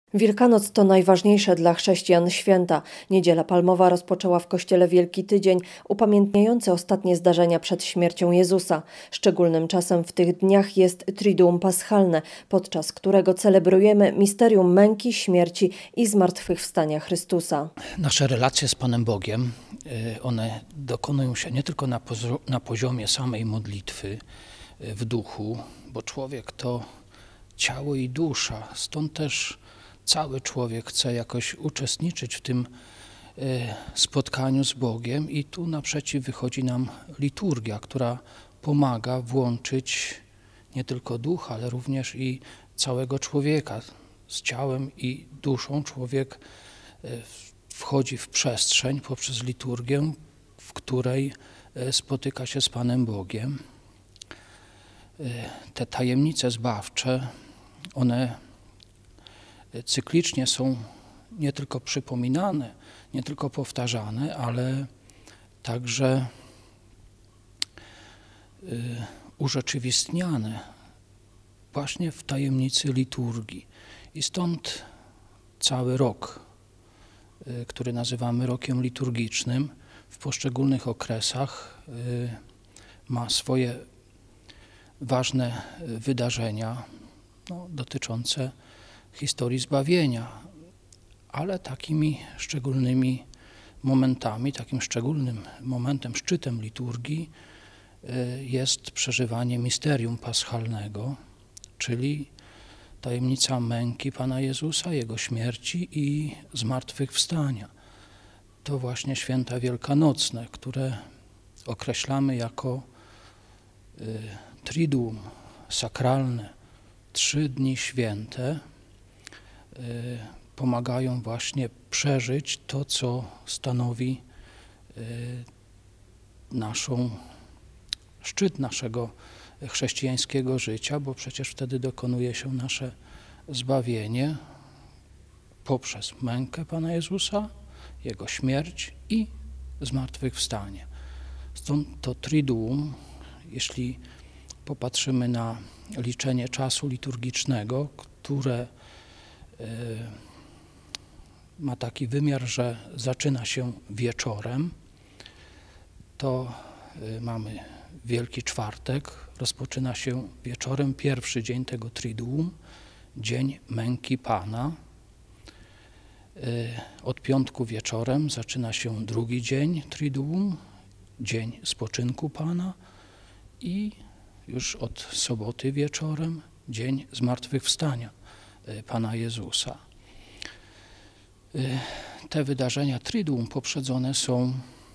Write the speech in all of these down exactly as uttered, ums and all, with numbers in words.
Wielkanoc to najważniejsze dla chrześcijan święta. Niedziela Palmowa rozpoczęła w kościele Wielki Tydzień, upamiętniający ostatnie zdarzenia przed śmiercią Jezusa. Szczególnym czasem w tych dniach jest Triduum Paschalne, podczas którego celebrujemy misterium męki, śmierci i zmartwychwstania Chrystusa. Nasze relacje z Panem Bogiem, one dokonują się nie tylko na, na poziomie samej modlitwy w duchu, bo człowiek to ciało i dusza, stąd też cały człowiek chce jakoś uczestniczyć w tym spotkaniu z Bogiem i tu naprzeciw wychodzi nam liturgia, która pomaga włączyć nie tylko ducha, ale również i całego człowieka. Z ciałem i duszą człowiek wchodzi w przestrzeń poprzez liturgię, w której spotyka się z Panem Bogiem. Te tajemnice zbawcze, one cyklicznie są nie tylko przypominane, nie tylko powtarzane, ale także urzeczywistniane właśnie w tajemnicy liturgii. I stąd cały rok, który nazywamy rokiem liturgicznym, w poszczególnych okresach ma swoje ważne wydarzenia no, dotyczące historii zbawienia, ale takimi szczególnymi momentami, takim szczególnym momentem, szczytem liturgii jest przeżywanie misterium paschalnego, czyli tajemnica męki Pana Jezusa, Jego śmierci i zmartwychwstania. To właśnie święta wielkanocne, które określamy jako triduum sakralne, trzy dni święte, pomagają właśnie przeżyć to, co stanowi naszą, szczyt naszego chrześcijańskiego życia, bo przecież wtedy dokonuje się nasze zbawienie poprzez mękę Pana Jezusa, Jego śmierć i zmartwychwstanie. Stąd to triduum, jeśli popatrzymy na liczenie czasu liturgicznego, które ma taki wymiar, że zaczyna się wieczorem, to mamy Wielki Czwartek, rozpoczyna się wieczorem, pierwszy dzień tego triduum, dzień męki Pana. Od piątku wieczorem zaczyna się drugi dzień triduum, dzień spoczynku Pana i już od soboty wieczorem dzień zmartwychwstania Pana Jezusa. Te wydarzenia triduum poprzedzone są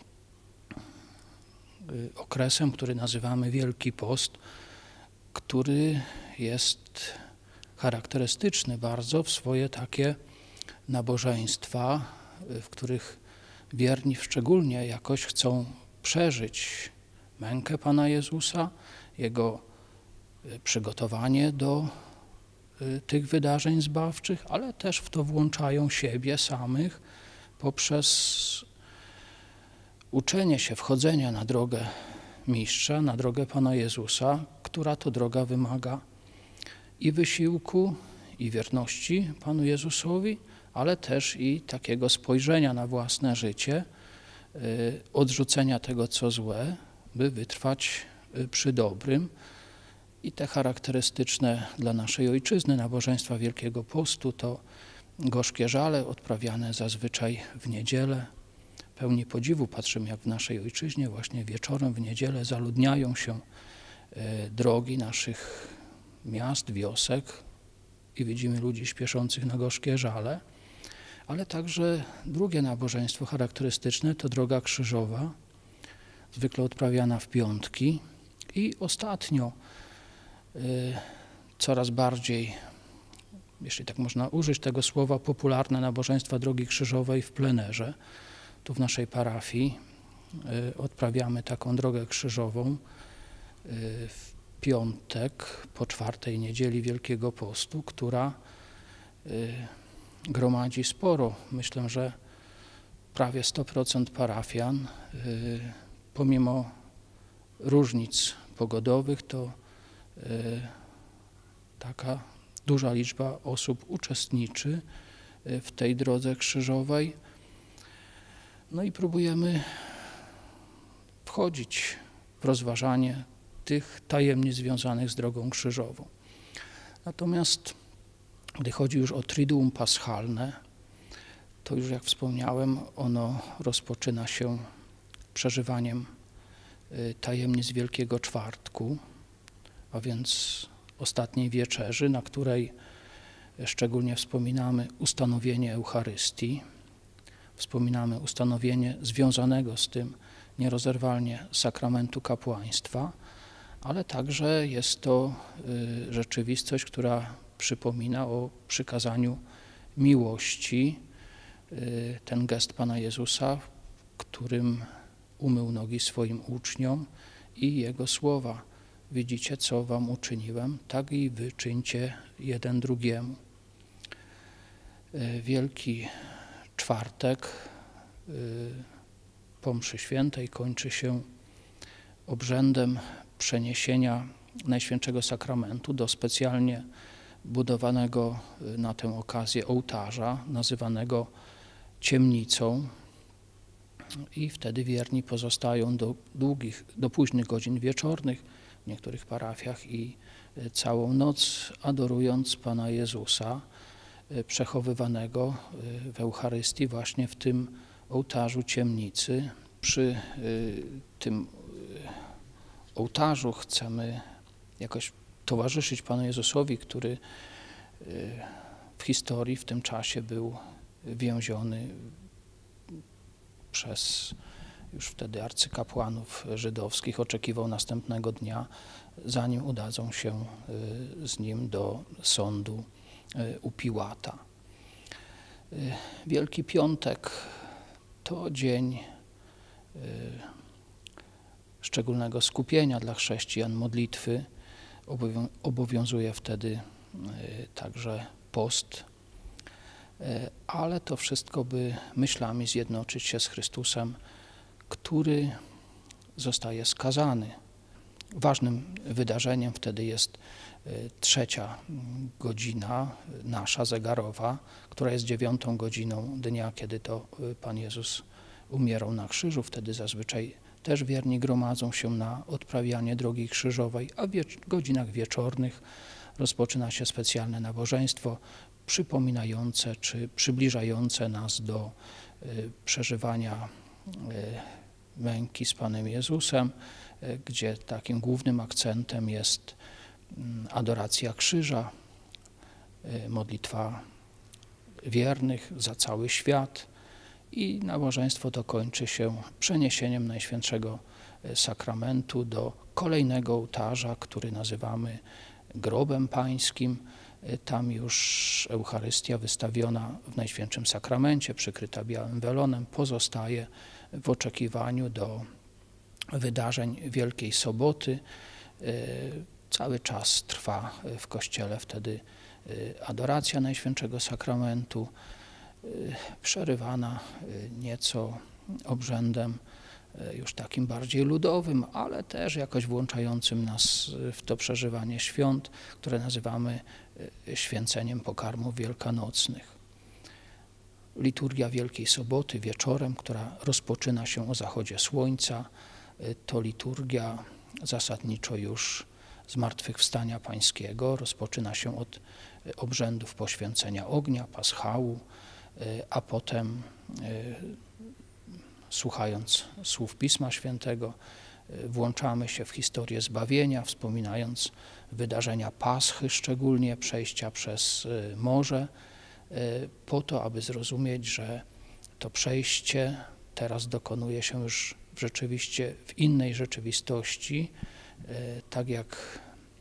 okresem, który nazywamy Wielki Post, który jest charakterystyczny bardzo w swoje takie nabożeństwa, w których wierni szczególnie jakoś chcą przeżyć mękę Pana Jezusa, Jego przygotowanie do tych wydarzeń zbawczych, ale też w to włączają siebie samych poprzez uczenie się wchodzenia na drogę Mistrza, na drogę Pana Jezusa, która to droga wymaga i wysiłku, i wierności Panu Jezusowi, ale też i takiego spojrzenia na własne życie, odrzucenia tego, co złe, by wytrwać przy dobrym. I te charakterystyczne dla naszej ojczyzny nabożeństwa Wielkiego Postu to gorzkie żale odprawiane zazwyczaj w niedzielę. Pełni podziwu patrzymy, jak w naszej ojczyźnie właśnie wieczorem w niedzielę zaludniają się drogi naszych miast, wiosek i widzimy ludzi śpieszących na gorzkie żale. Ale także drugie nabożeństwo charakterystyczne to droga krzyżowa, zwykle odprawiana w piątki i ostatnio coraz bardziej, jeśli tak można użyć tego słowa, popularne nabożeństwa drogi krzyżowej w plenerze. Tu w naszej parafii odprawiamy taką drogę krzyżową w piątek po czwartej niedzieli Wielkiego Postu, która gromadzi sporo, myślę, że prawie sto procent parafian, pomimo różnic pogodowych, to taka duża liczba osób uczestniczy w tej drodze krzyżowej. No i próbujemy wchodzić w rozważanie tych tajemnic związanych z drogą krzyżową. Natomiast gdy chodzi już o Triduum Paschalne, to już jak wspomniałem, ono rozpoczyna się przeżywaniem tajemnic Wielkiego Czwartku, a więc ostatniej wieczerzy, na której szczególnie wspominamy ustanowienie Eucharystii, wspominamy ustanowienie związanego z tym nierozerwalnie sakramentu kapłaństwa, ale także jest to rzeczywistość, która przypomina o przykazaniu miłości, ten gest Pana Jezusa, którym umył nogi swoim uczniom i Jego słowa: widzicie, co wam uczyniłem, tak i wy czyńcie jeden drugiemu. Wielki Czwartek po mszy świętej kończy się obrzędem przeniesienia Najświętszego Sakramentu do specjalnie budowanego na tę okazję ołtarza, nazywanego ciemnicą, i wtedy wierni pozostają do długich, do późnych godzin wieczornych w niektórych parafiach i całą noc adorując Pana Jezusa, przechowywanego w Eucharystii właśnie w tym ołtarzu ciemnicy. Przy tym ołtarzu chcemy jakoś towarzyszyć Panu Jezusowi, który w historii w tym czasie był więziony przez już wtedy arcykapłanów żydowskich, oczekiwał następnego dnia, zanim udadzą się z nim do sądu u Piłata. Wielki Piątek to dzień szczególnego skupienia dla chrześcijan, modlitwy. Obowiązuje wtedy także post, ale to wszystko, by myślami zjednoczyć się z Chrystusem, który zostaje skazany. Ważnym wydarzeniem wtedy jest trzecia godzina nasza zegarowa, która jest dziewiątą godziną dnia, kiedy to Pan Jezus umierał na krzyżu. Wtedy zazwyczaj też wierni gromadzą się na odprawianie drogi krzyżowej, a w wiecz- godzinach wieczornych rozpoczyna się specjalne nabożeństwo przypominające czy przybliżające nas do y, przeżywania y, męki z Panem Jezusem, y, gdzie takim głównym akcentem jest y, adoracja krzyża, y, modlitwa wiernych za cały świat, i nabożeństwo to kończy się przeniesieniem Najświętszego Sakramentu do kolejnego ołtarza, który nazywamy grobem pańskim. Tam już Eucharystia wystawiona w Najświętszym Sakramencie, przykryta białym welonem, pozostaje w oczekiwaniu do wydarzeń Wielkiej Soboty. Cały czas trwa w Kościele wtedy adoracja Najświętszego Sakramentu, przerywana nieco obrzędem już takim bardziej ludowym, ale też jakoś włączającym nas w to przeżywanie świąt, które nazywamy święceniem pokarmów wielkanocnych. Liturgia Wielkiej Soboty wieczorem, która rozpoczyna się o zachodzie słońca, to liturgia zasadniczo już Zmartwychwstania Pańskiego. Rozpoczyna się od obrzędów poświęcenia ognia, paschału, a potem, słuchając słów Pisma Świętego, włączamy się w historię zbawienia, wspominając wydarzenia Paschy, szczególnie przejścia przez morze, po to, aby zrozumieć, że to przejście teraz dokonuje się już rzeczywiście w innej rzeczywistości, tak jak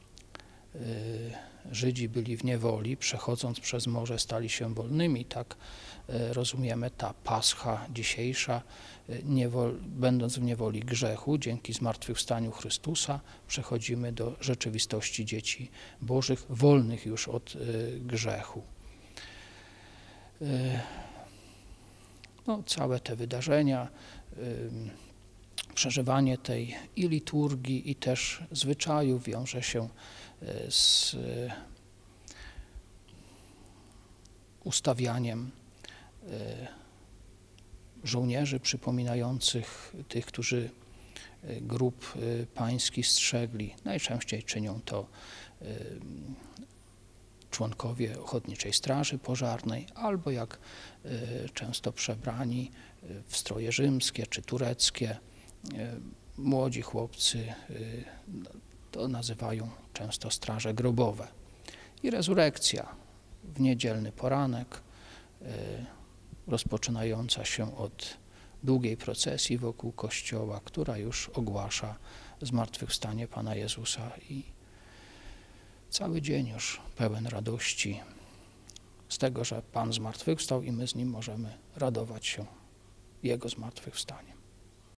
Żydzi byli w niewoli, przechodząc przez morze stali się wolnymi, tak rozumiemy ta Pascha dzisiejsza, niewol, będąc w niewoli grzechu, dzięki zmartwychwstaniu Chrystusa przechodzimy do rzeczywistości dzieci Bożych, wolnych już od grzechu. No, całe te wydarzenia, przeżywanie tej i liturgii, i też zwyczaju wiąże się z ustawianiem żołnierzy przypominających tych, którzy grób pański strzegli. Najczęściej czynią to członkowie Ochotniczej Straży Pożarnej, albo jak często przebrani w stroje rzymskie czy tureckie, młodzi chłopcy to nazywają często straże grobowe. I rezurekcja w niedzielny poranek, rozpoczynająca się od długiej procesji wokół kościoła, która już ogłasza zmartwychwstanie Pana Jezusa i cały dzień już pełen radości z tego, że Pan zmartwychwstał i my z Nim możemy radować się Jego zmartwychwstaniem.